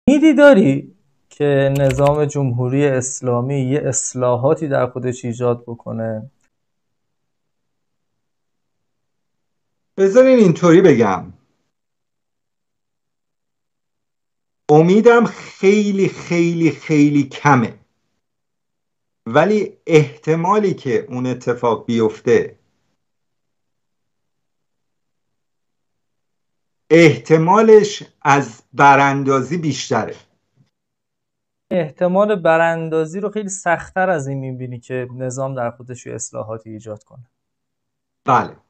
ایدی داری که نظام جمهوری اسلامی یه اصلاحاتی در خودش ایجاد بکنه؟ بذارین اینطوری بگم، امیدم خیلی خیلی خیلی کمه، ولی احتمالی که اون اتفاق بیفته احتمالش از براندازی بیشتره. احتمال براندازی رو خیلی سخت‌تر از این می‌بینی که نظام در خودش یه اصلاحاتی ایجاد کنه. بله.